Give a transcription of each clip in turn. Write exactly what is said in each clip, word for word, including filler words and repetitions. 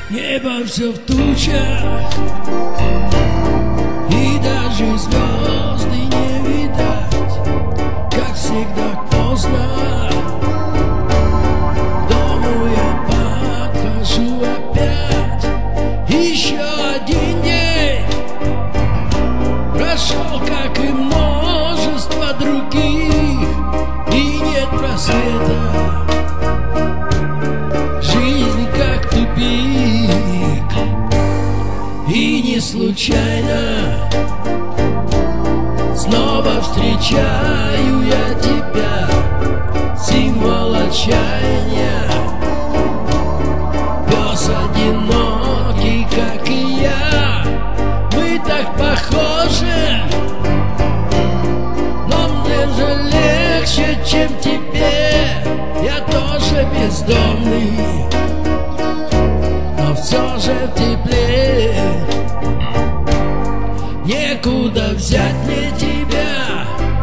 Небо все в тучах, и даже звезды не видать. Как всегда поздно к дому я подхожу опять. Еще один день прошел, как и множество других, и нет просвета. Жизнь как тупик, и не случайно снова встречаю я тебя, символ отчаяния. Пес одинокий, как и я, мы так похожи, но мне же легче, чем тебе. Я тоже бездомный, но все же в тепле. Некуда взять мне тебя,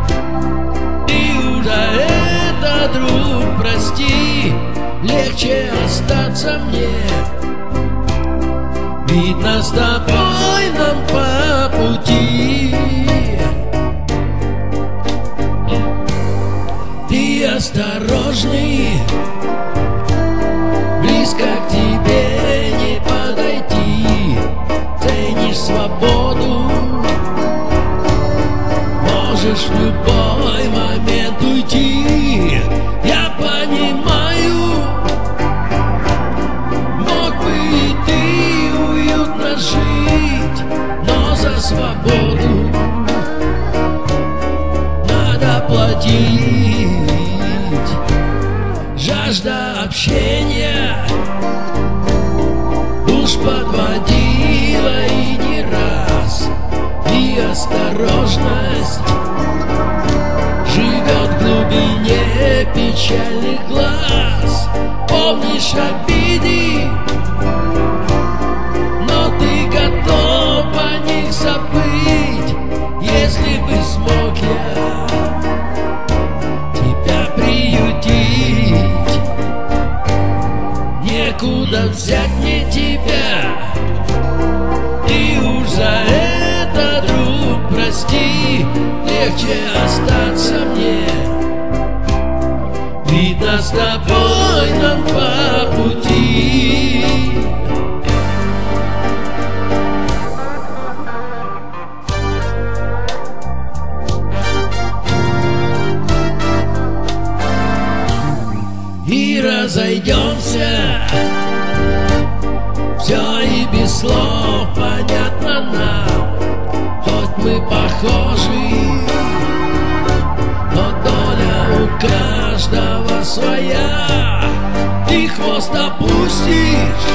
и уже это, друг, прости, легче остаться мне. Видно, с тобой нам по пути. Ты осторожный, близко к тебе не подойти. Ценишь свободу, можешь в любой момент уйти. Я понимаю, мог бы и ты уютно жить, но за свободу надо платить. Жажда общения уж подводила и не раз, и осторожность живет в глубине печальных глаз. Помнишь обиды, но ты готов о них забыть. Если бы смог я тебя приютить, некуда взять мне тебя. И уж за это, друг, прости, легче остаться мне. Видно, с тобой нам по пути. И разойдемся, все и без слов понятно нам. Хоть мы похожи, но доля у каждого своя. Ты хвост опустишь,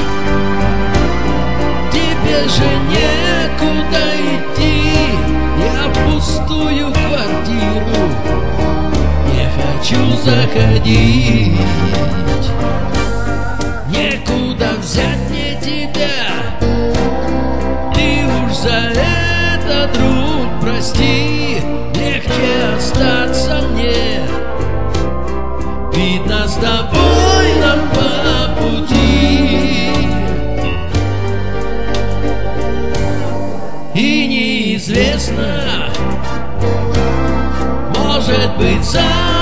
тебе же некуда идти. Я в пустую квартиру не хочу заходить. Некуда взять мне тебя, ты уж за это, друг, прости, легче остаться мне. Видно, с тобой нам по пути. И неизвестно, может быть, завтра